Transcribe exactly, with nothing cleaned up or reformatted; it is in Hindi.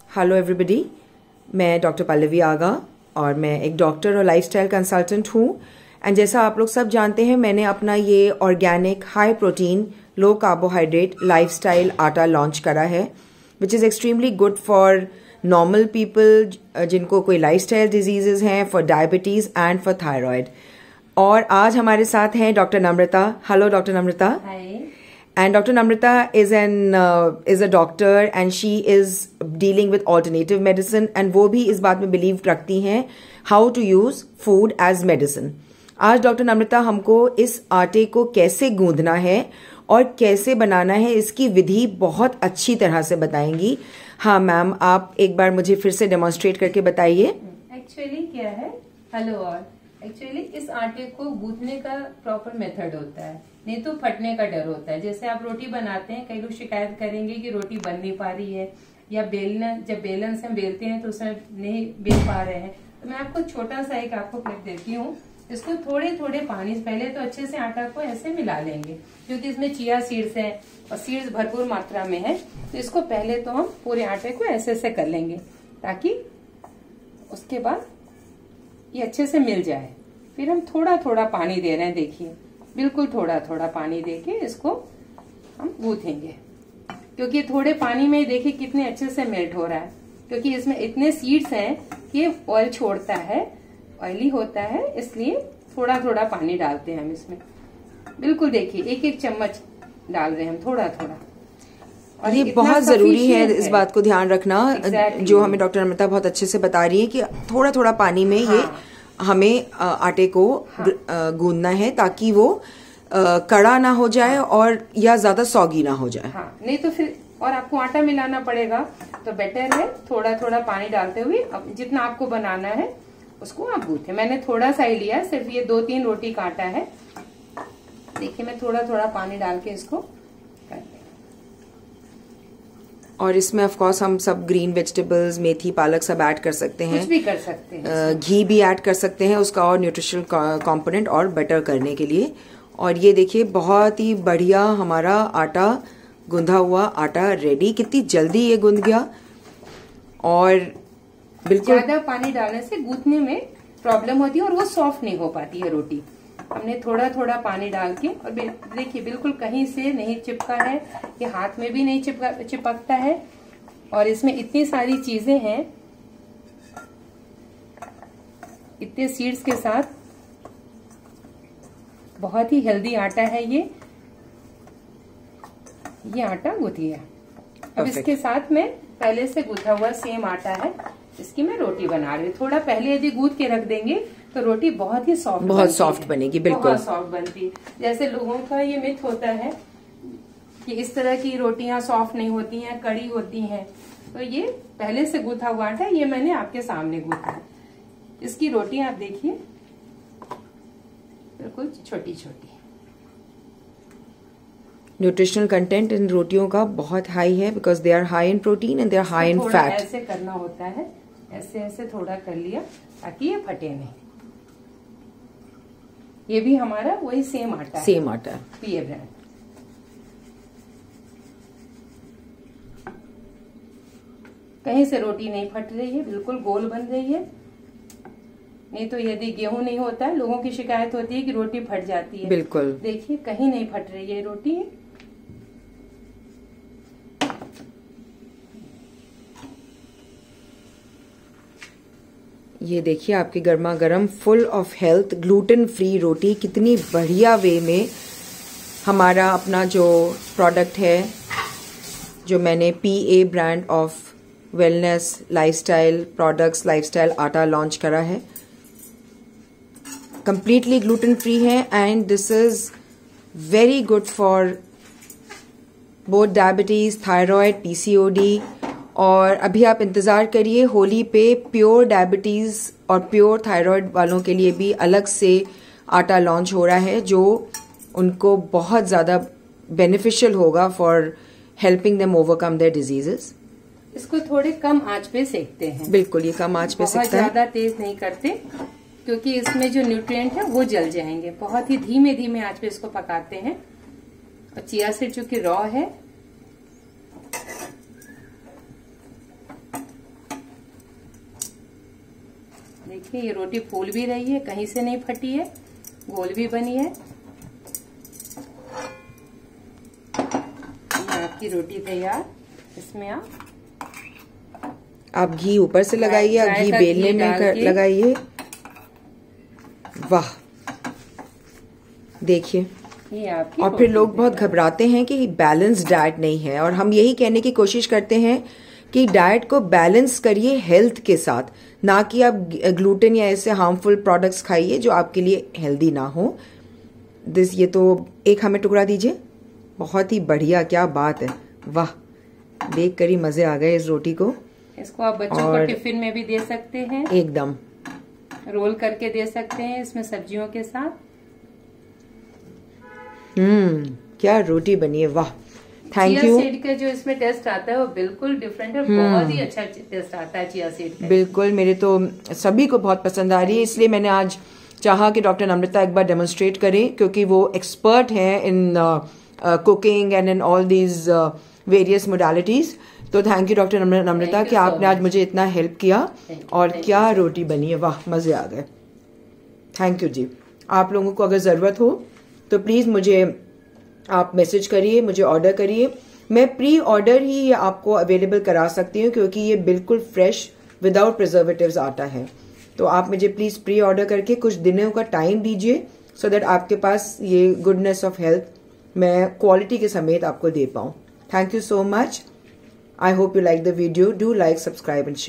हेलो एवरीबॉडी, मैं डॉक्टर पल्लवी आगा और मैं एक डॉक्टर और लाइफस्टाइल कंसल्टेंट हूँ। एंड जैसा आप लोग सब जानते हैं, मैंने अपना ये organic high protein low carbohydrate lifestyle आटा लॉन्च करा है, which is extremely good for normal people जिनको कोई लाइफस्टाइल डिजीजेज हैं, for diabetes and for thyroid. और आज हमारे साथ हैं doctor Namrata. Hello doctor Namrata. Hi. And Doctor Namrata is an uh, is a doctor and she is dealing with alternative medicine and वो भी इस बात में बिलीव रखती हैं how to use food as medicine। आज डॉक्टर नम्रता हमको इस आटे को कैसे गूंदना है और कैसे बनाना है इसकी विधि बहुत अच्छी तरह से बताएंगी। हाँ मैम, आप एक बार मुझे फिर से डेमोन्स्ट्रेट करके बताइए। एक्चुअली क्या है, हेलो ऑल, एक्चुअली इस आटे को गूंथने का प्रॉपर मेथड होता है, नहीं तो फटने का डर होता है। जैसे आप रोटी बनाते हैं, कई लोग शिकायत करेंगे कि रोटी बन नहीं पा रही है, या बेलना जब बेलन से हम बेलते हैं तो उसमें नहीं बेल पा रहे हैं। तो मैं आपको छोटा सा एक आपको क्लिप देती हूँ। इसको थोड़े थोड़े पानी, पहले तो अच्छे से आटा को ऐसे मिला लेंगे क्योंकि इसमें चिया सीड्स है और सीड्स भरपूर मात्रा में है। तो इसको पहले तो हम पूरे आटे को ऐसे ऐसे कर लेंगे ताकि उसके बाद ये अच्छे से मिल जाए। फिर हम थोड़ा थोड़ा पानी दे रहे हैं, देखिए बिल्कुल थोड़ा थोड़ा पानी देके इसको हम गूंथेंगे, क्योंकि थोड़े पानी में देखिए कितने अच्छे से मेल्ट हो रहा है, क्योंकि इसमें इतने सीड्स हैं कि ऑयल छोड़ता है, ऑयली होता है, इसलिए थोड़ा थोड़ा पानी डालते हैं हम इसमें। बिल्कुल देखिए एक एक चम्मच डाल रहे हैं हम, थोड़ा थोड़ा। और ये बहुत जरूरी है इस बात को ध्यान रखना, exactly। जो हमें डॉक्टर नम्रता बहुत अच्छे से बता रही है कि थोड़ा थोड़ा पानी में हाँ। ये हमें आटे को हाँ। गूंदना है ताकि वो कड़ा ना हो जाए हाँ। और या ज्यादा सौगी ना हो जाए हाँ। नहीं तो फिर और आपको आटा मिलाना पड़ेगा, तो बेटर है थोड़ा थोड़ा पानी डालते हुए जितना आपको बनाना है उसको आप गूंथे। मैंने थोड़ा सा ही लिया, सिर्फ ये दो तीन रोटी का आटा है। देखिए मैं थोड़ा थोड़ा पानी डाल के इसको कर। और इसमें ऑफ कोर्स हम सब ग्रीन वेजिटेबल्स, मेथी, पालक सब ऐड कर सकते हैं, कुछ भी कर सकते हैं, घी भी ऐड कर सकते हैं उसका और न्यूट्रिशनल कंपोनेंट और बेटर करने के लिए। और ये देखिए बहुत ही बढ़िया हमारा आटा, गूंधा हुआ आटा रेडी। कितनी जल्दी ये गूंद गया। और बिल्कुल ज्यादा पानी डालने से गूंथने में प्रॉब्लम होती है और वो सॉफ्ट नहीं हो पाती है रोटी। हमने थोड़ा थोड़ा पानी डाल के, और देखिए बिल्कुल कहीं से नहीं चिपका है, ये हाथ में भी नहीं चिपका चिपकता है। और इसमें इतनी सारी चीजें हैं, इतने सीड्स के साथ, बहुत ही हेल्दी आटा है ये। ये आटा गूंथ गया। अब इसके साथ में पहले से गूंथा हुआ सेम आटा है, इसकी मैं रोटी बना रही हूँ। थोड़ा पहले यदि गूंथ के रख देंगे तो रोटी बहुत ही सॉफ्ट बहुत सॉफ्ट बनेगी। बिल्कुल बहुत सॉफ्ट बनती है। जैसे लोगों का ये मिथ होता है कि इस तरह की रोटियां सॉफ्ट नहीं होती हैं, कड़ी होती हैं, तो ये पहले से गूंथा हुआ आटा, ये मैंने आपके सामने गूंथा है। इसकी रोटी आप देखिए बिल्कुल छोटी छोटी। न्यूट्रिशनल कंटेंट इन रोटियों का बहुत हाई है, because they are high in protein and they are high in fat. ऐसे करना होता है, ऐसे ऐसे थोड़ा कर लिया ताकि ये फटे नहीं। ये भी हमारा वही सेम आटा सेम आटा है, पीए ब्रांड। कहीं से रोटी नहीं फट रही है, बिल्कुल गोल बन रही है। नहीं तो यदि गेहूं नहीं होता है, लोगों की शिकायत होती है कि रोटी फट जाती है। बिल्कुल देखिए कहीं नहीं फट रही है रोटी। ये देखिए आपकी गर्मा गर्म full of health gluten free रोटी कितनी बढ़िया वे में हमारा अपना जो प्रोडक्ट है, जो मैंने P A brand of wellness lifestyle products lifestyle आटा लॉन्च करा है, कंप्लीटली ग्लूटेन फ्री है। And this is very good for both diabetes, thyroid, PCOD. और अभी आप इंतज़ार करिए, होली पे प्योर डायबिटीज़ और प्योर थायराइड वालों के लिए भी अलग से आटा लॉन्च हो रहा है, जो उनको बहुत ज़्यादा बेनिफिशियल होगा for helping them overcome their diseases. इसको थोड़े कम आंच पे सेकते हैं। बिल्कुल ये कम आंच पे सेकता है, बहुत ज्यादा तेज नहीं करते क्योंकि इसमें जो न्यूट्रिएंट है वो जल जाएंगे। बहुत ही धीमे धीमे आंच पे इसको पकाते हैं। और चिया सीड चूंकि रॉ है देखिए ये रोटी फूल भी रही है, कहीं से नहीं फटी है, गोल भी बनी है। ये आपकी रोटी तैयार। इसमें आप आप घी ऊपर से लगाइए, आप घी बेलने में लगाइए। वाह, देखिए। और फिर लोग बहुत घबराते हैं कि बैलेंस डाइट नहीं है, और हम यही कहने की कोशिश करते हैं कि डाइट को बैलेंस करिए हेल्थ के साथ, ना कि आप ग्लूटेन या ऐसे हार्मफुल प्रोडक्ट्स खाइए जो आपके लिए हेल्दी ना हो। दिस ये तो एक हमें टुकड़ा दीजिए। बहुत ही बढ़िया, क्या बात है, वाह, देख कर ही मजे आ गए इस रोटी को। इसको आप बच्चों को टिफिन में भी दे सकते हैं, एकदम रोल करके दे सकते हैं इसमें सब्जियों के साथ। हम्म क्या रोटी बनी है, वाह, थैंक यू। चिया सीड का जो इसमें टेस्ट आता है वो बिल्कुल डिफरेंट है, बहुत ही अच्छा टेस्ट आता है चिया सीड का। बिल्कुल, मेरे तो सभी को बहुत पसंद आ रही है, इसलिए मैंने आज चाहा कि डॉक्टर नम्रता एक बार डेमोन्स्ट्रेट करें, क्योंकि वो एक्सपर्ट हैं in cooking and in all these various modalities. तो थैंक यू डॉक्टर नम्रता कि आपने आज मुझे इतना हेल्प किया। और क्या रोटी बनी है, वाह, मजे आ गए। थैंक यू जी। आप लोगों को अगर जरूरत हो तो प्लीज मुझे आप मैसेज करिए, मुझे ऑर्डर करिए। मैं प्री ऑर्डर ही आपको अवेलेबल करा सकती हूँ, क्योंकि ये बिल्कुल फ्रेश विदाउट प्रिजर्वेटिव्स आटा है। तो आप मुझे प्लीज प्री ऑर्डर करके कुछ दिनों का टाइम दीजिए, सो दैट आपके पास ये गुडनेस ऑफ हेल्थ मैं क्वालिटी के समेत आपको दे पाऊँ। Thank you so much. I hope you like the video. Do like, subscribe and share.